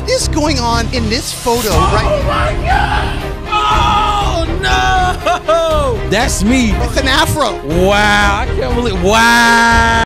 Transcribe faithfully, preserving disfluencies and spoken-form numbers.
What is going on in this photo right Oh my God! Oh no! That's me. with an afro? Wow, I can't believe. Wow.